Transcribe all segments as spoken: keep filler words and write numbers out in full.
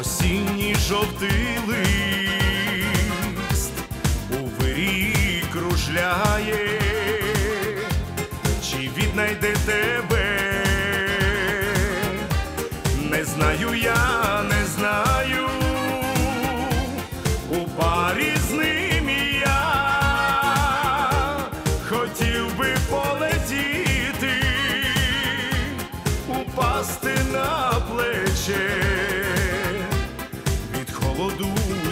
осінній жовтий лист у вирії кружляє, чи віднайде тебе? Не знаю, я не знаю, у парі з ним я хотів би полетіти, упасти на плече, від холоду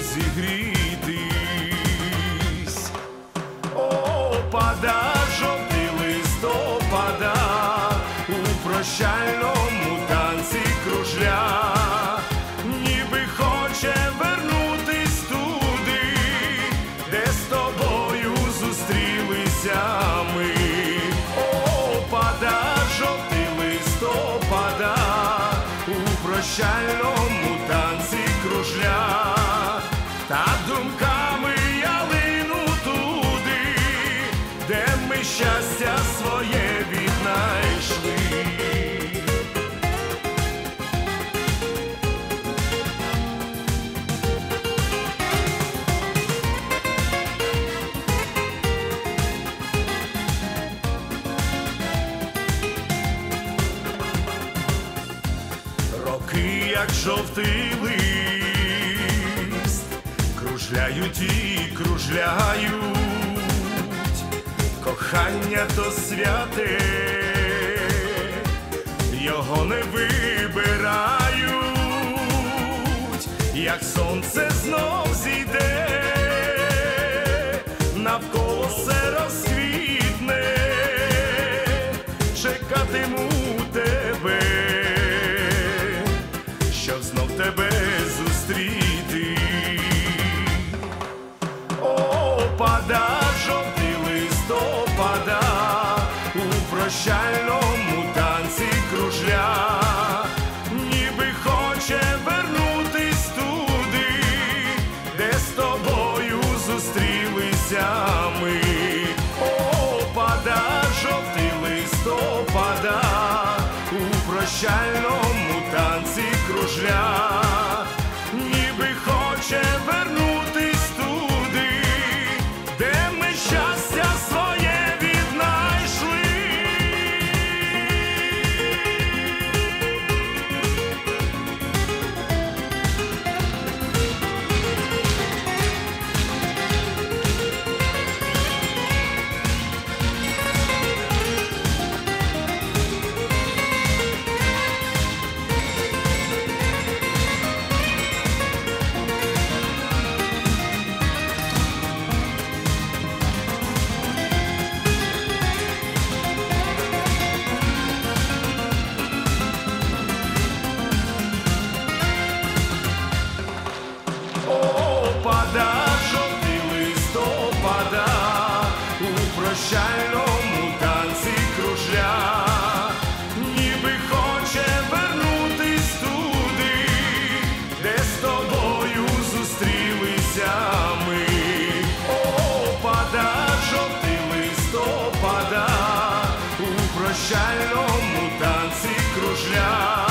зігрітись. Опада, жовтий листопада, у прощальному танці кружля, ніби хоче вернутись туди, де з тобою зустрілися ми. Опада, жовтий листопада, у прощальному танці кружля, та думками я лину туди, де ми щастя своє віднайшли. Роки, як жовтий лист, кружляють і кружляють, кохання то святе, його не вибирають, як сонце знов зійде, навколо все розквітне, чекатиму тебе, щоб знов тебе зустріти. Опада, жовтий листопада, у прощальному танці кружля, ніби хоче вернутись туди, де з тобою зустрілися ми. Опада, жовтий листопада, у прощальному танці кружля, ніби хоче вернутись туди, де ми щастя своє віднайшли. Опада, жовтий листопада, у прощальному танці кружля, ніби хоче вернутись туди, де з тобою зустрілися ми. Опада, жовтий листопада, у прощальному танці кружля.